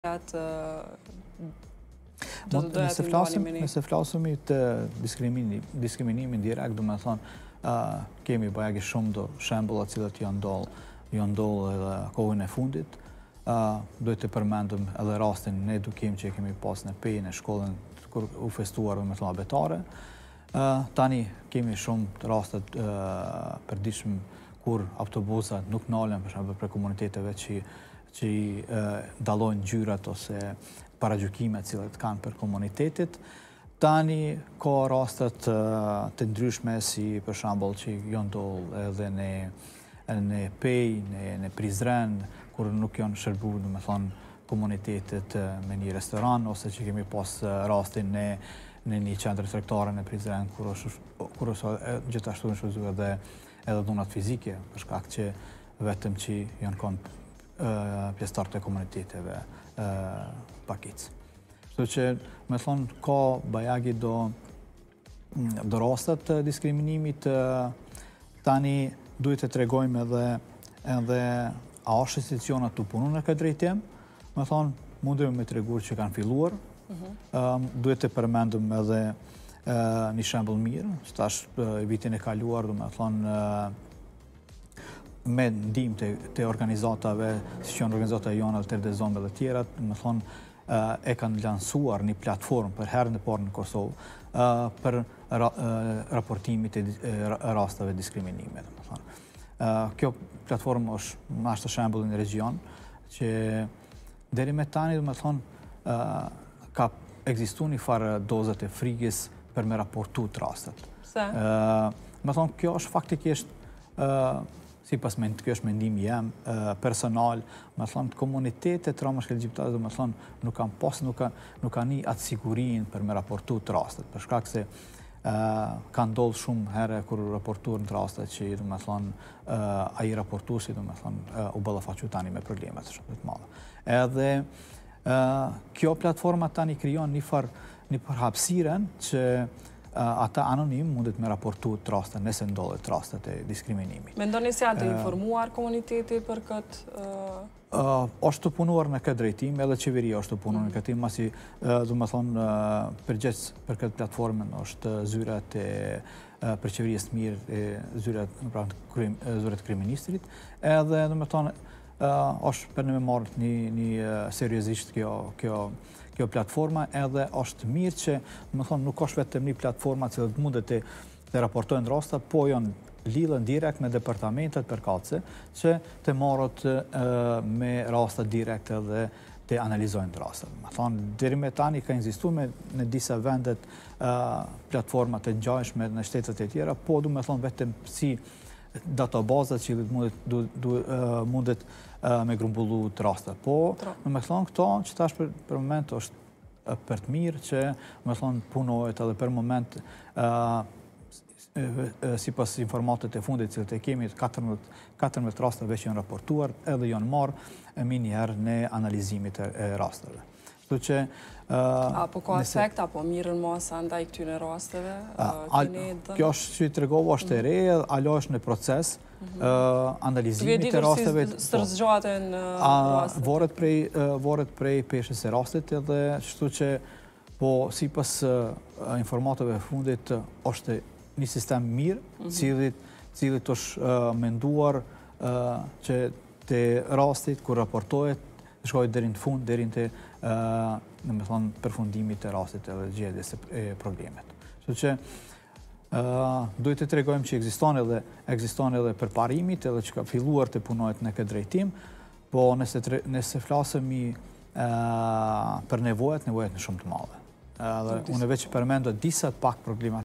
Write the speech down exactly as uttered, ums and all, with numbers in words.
atë do të doja të ndalemi ne. Nëse flasemi të diskriminimin direkt, do me thonë, kemi bajagi shumë do shembulla cilët janë ndodhur janë ndodhur edhe kohën e fundit. Duhet të përmendëm edhe rastin në edukim që kemi pas në pejë në shkollën kur u festuar me thonë abetare. Tani kemi shumë rastet përditshëm kur autobusat nuk nalen për shembull për komuniteteve që që i dallojnë ngjyrat ose paragjykimet cilët kanë për komunitetit. Tani ka rastet të ndryshme si për shembull që janë ndodhur edhe në në Pej, në në Prizren, kur nuk janë shërbuar, domethënë, komunitetet me një restoran, ose që kemi pas rastin në në një qendër tregtare në Prizren, kur është kur është gjithashtu shfrytzuar edhe edhe dhunat fizike, për shkak që vetëm që janë kanë pjesëtar të komuniteteve pakic. Kështu që, me thonë, ka bajagi do do rastet të diskriminimit. Tani duhet të tregojmë edhe edhe a është institucionat të punu në këtë drejtim. Me thonë, mundemi me treguar që kanë filluar. Duhet të përmendëm edhe një shembull mirë, që tash vitin e kaluar, do me thonë, me ndihmë të organizatave, si që janë organizata jona, Alter de Zombe dhe tjera, me thonë, e kanë lansuar një platformë për herën e parë në Kosovë për raportimit e rasteve diskriminime. Kjo platformë është më ashtë shembull në region, që deri me tani, do me thonë, ka ekzistu një farë dozat e frikës për me raportu të rastet. Se? Me thonë, kjo është faktikisht si pas me kjo është mendimi jem personal, me thonë, komunitetet trauma shkelgjiptare, me thonë, nuk kanë pas, nuk kanë një atë sigurin për me raportu të rastet, për shkak se kanë ndodhur shumë herë kur raportuar në rastet që, do me thonë, ai raportuesi, do me thonë, u ballafaqu tani me probleme të shumë të mëdha. Edhe kjo platforma tani krijon një farë një përhapësiren që ata anonim mundet me raportu të rastet, nëse ndodhet rastet e diskriminimit. Mendoni se janë të informuar komuniteti për këtë? Është të punuar në këtë drejtim, edhe qeveria është të punuar në këtë drejtim, masi, do me thonë, përgjegjës për këtë platformën është zyrat e për qeverisë të mirë, zyrat e kryeministrit, edhe, do me thonë, është për në me marrë një seriozisht kjo kjo platforma, edhe është mirë që, më thonë, nuk është vetëm një platforma që mundet të raportojnë rasta, po janë lidhën direkt me departamentet përkatëse, që të marrët me rasta direkt edhe të analizojnë rastat. Më thonë, deri me tani ka inzistu me në disa vendet platformat të ngjashme në shtetet e tjera, po du me thonë vetëm si databazat që mundet me grumbullu të rastet. Po, me thonë këto, që tash për moment është për të mirë që me thonë punohet edhe për moment si pas informatet e fundit që të kemi katërmbëdhjetë rasteve që janë raportuar edhe janë marrë mi njerë në analizimit e rasteve. Që, apo ka efekt, apo mirën masa ndaj këtyre rasteve? Kjo është që i tregova është e re, alo është në proces, analizimit e rasteve. Si stërzgjohate në rastet? Voret prej peshës e rastet, edhe qështu që, po, si pas informatove fundit, është një sistem mirë, cilit është menduar që të rastit, kur raportohet, shkoj deri në fund, deri në të në me thonë përfundimit të rastit edhe gjedhjes e problemet. Kështu që duhet të tregojmë që ekziston edhe ekziston edhe përparimit edhe që ka filluar të punohet në këtë drejtim, po nëse flasemi për nevojat, nevojat në shumë të madhe. Unë veç përmendo disa pak problemat